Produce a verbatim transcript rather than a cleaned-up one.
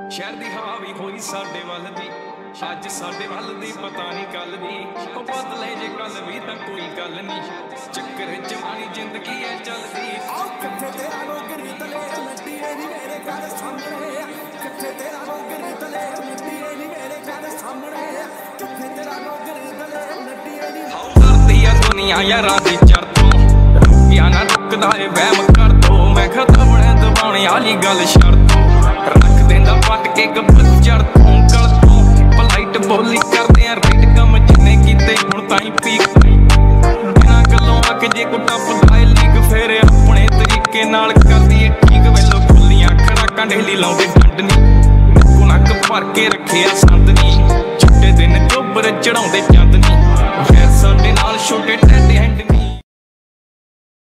शहर दी हवा भी होई साडे वल दी, अज साडे वल दी पता नहीं कल दी। ओ बदले जे कल भी तां कोई गल नहीं, चक्कर जवानी जिंदगी है चलदी। आओ किथे तेरा नौकरी तले लड्डी नी मेरे घर सामने, किथे तेरा नौकरी तले लड्डी नी मेरे घर सामने, किथे तेरा नौकरी तले लड्डी नी। हाउ करदी आ दुनिया यारां दी चरतों, रुकिया ना रुकदा ए वहम कर दो। मैं खत्म बने दबाने वाली गल शर्तों, रख देंदा पट के गब्बर चढ़ तों गल तों। पलाइट बोली करदे आ राइट कम जिन्ने कीते हुण ताईं पीक, बिना गल्लों आख जे को टप लाए लीग फेर अपने तरीके नाल करदी ए ठीक। वेलो खुल्लियां खड़ाकां ढेली लाउंदे डंड नी, नक्को नक भर के रखिया संद नी। चिट्टे दिन चोबर चढ़ाउंदे चंद नी, फिर साडे नाल छोटे टैडे हैंड नी।